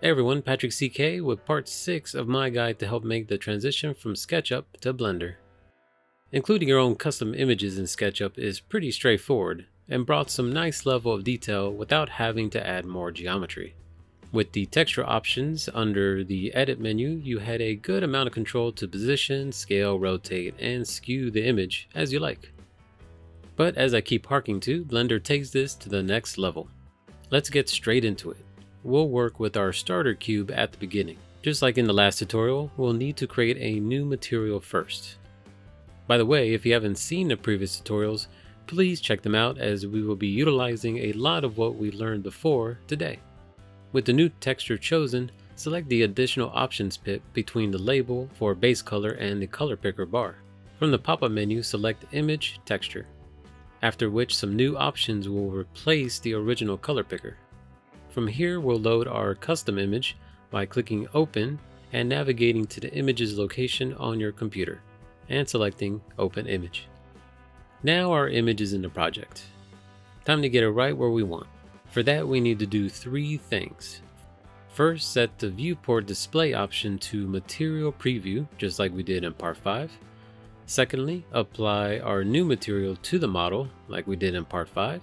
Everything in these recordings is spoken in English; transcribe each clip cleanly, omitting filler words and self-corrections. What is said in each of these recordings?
Hey everyone, Patrick CK with part 6 of my guide to help make the transition from SketchUp to Blender. Including your own custom images in SketchUp is pretty straightforward and brought some nice level of detail without having to add more geometry. With the texture options under the edit menu, you had a good amount of control to position, scale, rotate, and skew the image as you like. But as I keep harking to, Blender takes this to the next level. Let's get straight into it. We'll work with our starter cube at the beginning. Just like in the last tutorial, we'll need to create a new material first. By the way, if you haven't seen the previous tutorials, please check them out as we will be utilizing a lot of what we learned before today. With the new texture chosen, select the additional options pip between the label for base color and the color picker bar. From the pop-up menu, select Image Texture, after which some new options will replace the original color picker. From here, we'll load our custom image by clicking Open and navigating to the image's location on your computer and selecting Open Image. Now our image is in the project. Time to get it right where we want. For that, we need to do 3 things. First, set the viewport display option to Material Preview, just like we did in part 5. Secondly, apply our new material to the model, like we did in part 5.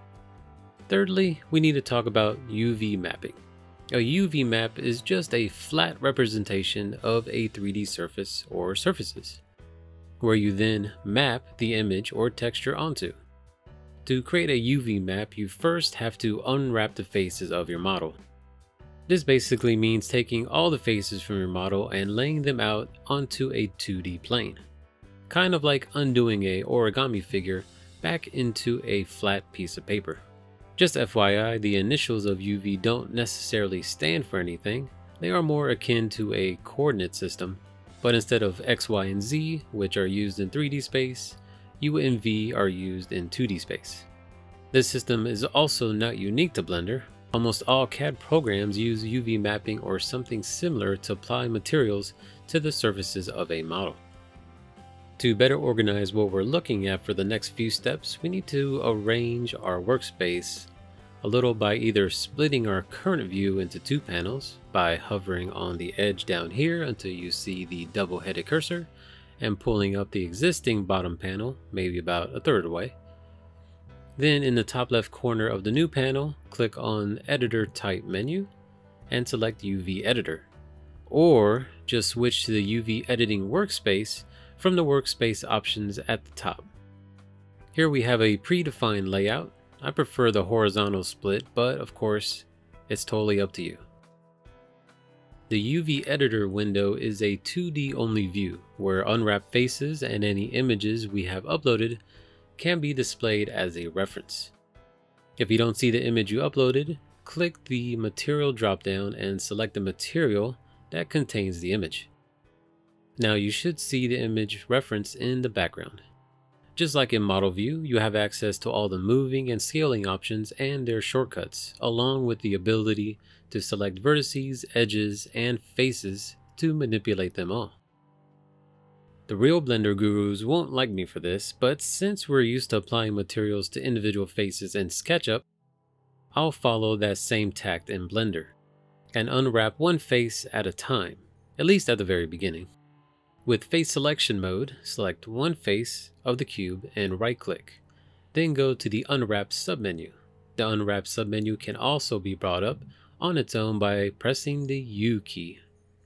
Thirdly, we need to talk about UV mapping. A UV map is just a flat representation of a 3D surface or surfaces, where you then map the image or texture onto. To create a UV map, you first have to unwrap the faces of your model. This basically means taking all the faces from your model and laying them out onto a 2D plane. Kind of like undoing a origami figure back into a flat piece of paper. Just FYI, the initials of UV don't necessarily stand for anything. They are more akin to a coordinate system, but instead of X, Y, and Z, which are used in 3D space, U and V are used in 2D space. This system is also not unique to Blender. Almost all CAD programs use UV mapping or something similar to apply materials to the surfaces of a model. To better organize what we're looking at for the next few steps, we need to arrange our workspace a little by either splitting our current view into 2 panels by hovering on the edge down here until you see the double-headed cursor and pulling up the existing bottom panel, maybe about 1/3 of the way. Then in the top left corner of the new panel, click on Editor Type menu and select UV Editor, or just switch to the UV Editing workspace from the workspace options at the top. Here we have a predefined layout. I prefer the horizontal split, but of course, it's totally up to you. The UV Editor window is a 2D only view where unwrapped faces and any images we have uploaded can be displayed as a reference. If you don't see the image you uploaded, click the Material dropdown and select the material that contains the image. Now you should see the image reference in the background. Just like in Model View, you have access to all the moving and scaling options and their shortcuts, along with the ability to select vertices, edges, and faces to manipulate them all. The real Blender gurus won't like me for this, but since we're used to applying materials to individual faces in SketchUp, I'll follow that same tact in Blender and unwrap one face at a time, at least at the very beginning. With face selection mode, select one face of the cube and right-click. Then go to the Unwrap submenu. The Unwrap submenu can also be brought up on its own by pressing the U key.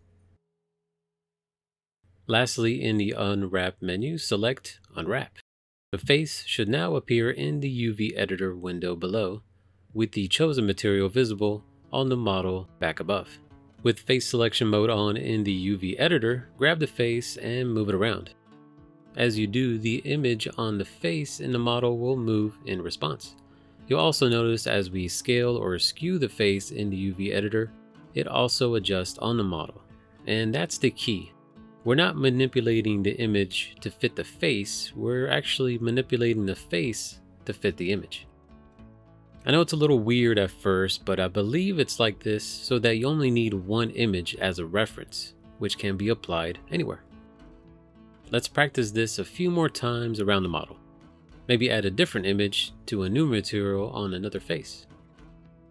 Lastly, in the Unwrap menu, select Unwrap. The face should now appear in the UV Editor window below, with the chosen material visible on the model back above. With face selection mode on in the UV Editor, grab the face and move it around. As you do, the image on the face in the model will move in response. You'll also notice as we scale or skew the face in the UV Editor, it also adjusts on the model. And that's the key. We're not manipulating the image to fit the face, we're actually manipulating the face to fit the image. I know it's a little weird at first, but I believe it's like this so that you only need one image as a reference, which can be applied anywhere. Let's practice this a few more times around the model. Maybe add a different image to a new material on another face.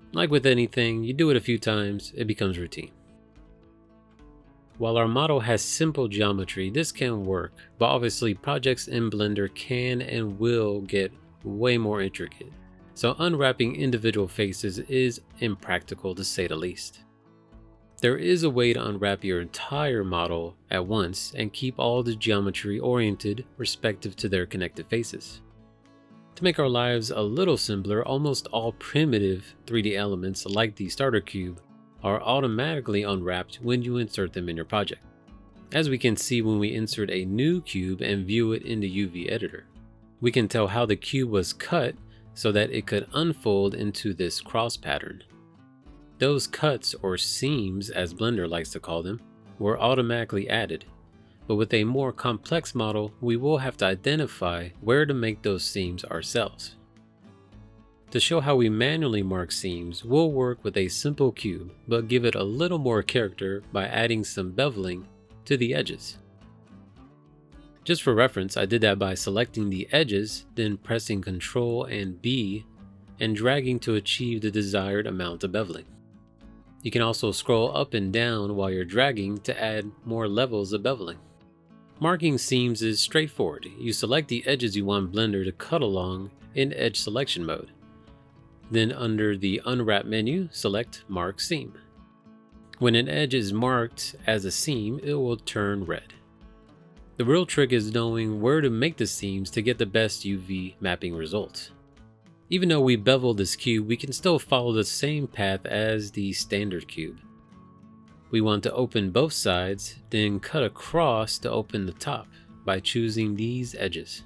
Like with anything, you do it a few times, it becomes routine. While our model has simple geometry, this can work, but obviously projects in Blender can and will get way more intricate, so unwrapping individual faces is impractical to say the least. There is a way to unwrap your entire model at once and keep all the geometry oriented respective to their connected faces. To make our lives a little simpler, almost all primitive 3D elements like the starter cube are automatically unwrapped when you insert them in your project, as we can see when we insert a new cube and view it in the UV editor. We can tell how the cube was cut so that it could unfold into this cross pattern. Those cuts, or seams as Blender likes to call them, were automatically added, but with a more complex model, we will have to identify where to make those seams ourselves. To show how we manually mark seams, we'll work with a simple cube, but give it a little more character by adding some beveling to the edges. Just for reference, I did that by selecting the edges, then pressing Ctrl and B and dragging to achieve the desired amount of beveling. You can also scroll up and down while you're dragging to add more levels of beveling. Marking seams is straightforward. You select the edges you want Blender to cut along in edge selection mode. Then under the Unwrap menu, select Mark Seam. When an edge is marked as a seam, it will turn red. The real trick is knowing where to make the seams to get the best UV mapping results. Even though we bevel this cube, we can still follow the same path as the standard cube. We want to open both sides, then cut across to open the top by choosing these edges.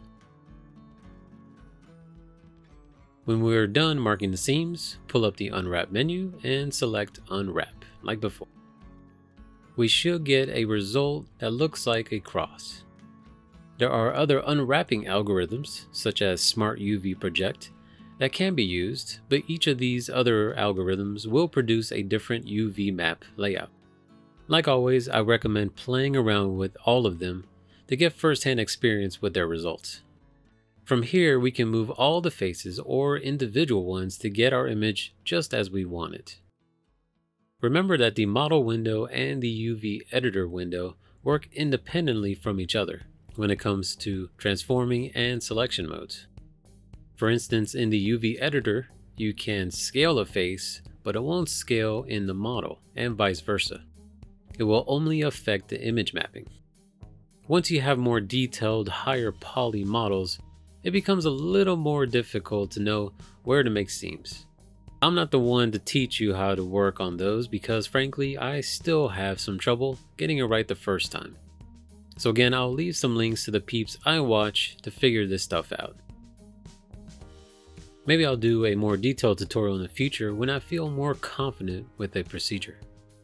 When we're done marking the seams, pull up the Unwrap menu and select Unwrap, like before. We should get a result that looks like a cross. There are other unwrapping algorithms, such as Smart UV Project, that can be used, but each of these other algorithms will produce a different UV map layout. Like always, I recommend playing around with all of them to get first-hand experience with their results. From here, we can move all the faces or individual ones to get our image just as we want it. Remember that the model window and the UV editor window work independently from each other when it comes to transforming and selection modes. For instance, in the UV editor, you can scale a face, but it won't scale in the model, and vice versa. It will only affect the image mapping. Once you have more detailed, higher poly models, it becomes a little more difficult to know where to make seams. I'm not the one to teach you how to work on those because frankly, I still have some trouble getting it right the first time. So again, I'll leave some links to the peeps I watch to figure this stuff out. Maybe I'll do a more detailed tutorial in the future when I feel more confident with a procedure.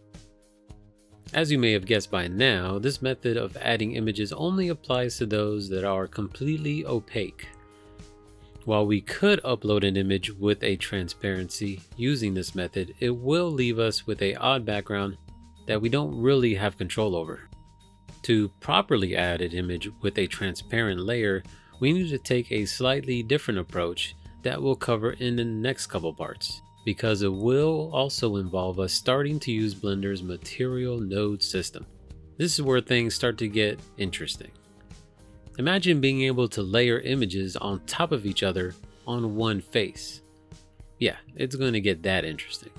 As you may have guessed by now, this method of adding images only applies to those that are completely opaque. While we could upload an image with a transparency using this method, it will leave us with an odd background that we don't really have control over. To properly add an image with a transparent layer, we need to take a slightly different approach that we'll cover in the next couple parts, because it will also involve us starting to use Blender's material node system. This is where things start to get interesting. Imagine being able to layer images on top of each other on one face. Yeah, it's going to get that interesting.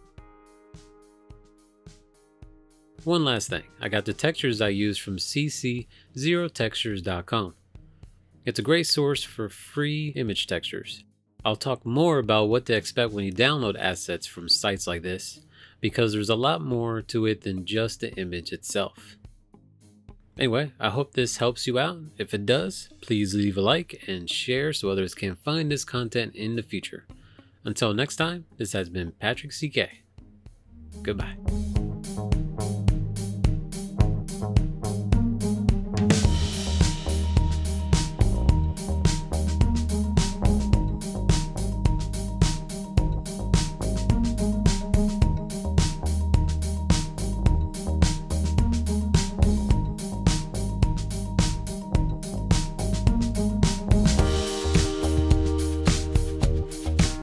One last thing, I got the textures I use from cc0textures.com. It's a great source for free image textures. I'll talk more about what to expect when you download assets from sites like this, because there's a lot more to it than just the image itself. Anyway, I hope this helps you out. If it does, please leave a like and share so others can find this content in the future. Until next time, this has been Patrick CK. Goodbye.